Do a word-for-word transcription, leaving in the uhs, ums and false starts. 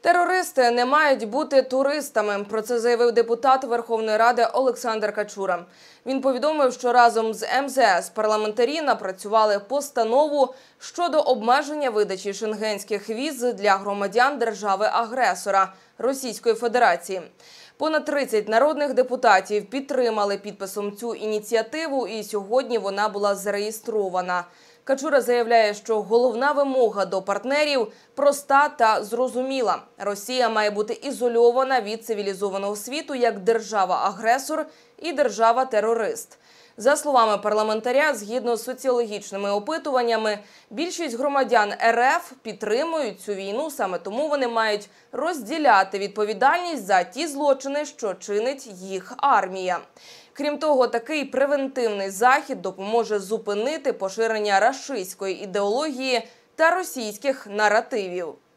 Терористи не мають бути туристами. Про це заявив депутат Верховної Ради Олександр Качура. Він повідомив, що разом з ем зе ес парламентарі напрацювали постанову щодо обмеження видачі шенгенських віз для громадян держави-агресора – Російської Федерації. Понад тридцять народних депутатів підтримали підписом цю ініціативу, і сьогодні вона була зареєстрована. Качура заявляє, що головна вимога до партнерів проста та зрозуміла. Росія має бути ізольована від цивілізованого світу як держава-агресор і держава-терорист. За словами парламентаря, згідно з соціологічними опитуваннями, більшість громадян ер еф підтримують цю війну, саме тому вони мають розділяти відповідальність за ті злочини, що чинить їх армія. Крім того, такий превентивний захід допоможе зупинити поширення рашистської ідеології та російських наративів.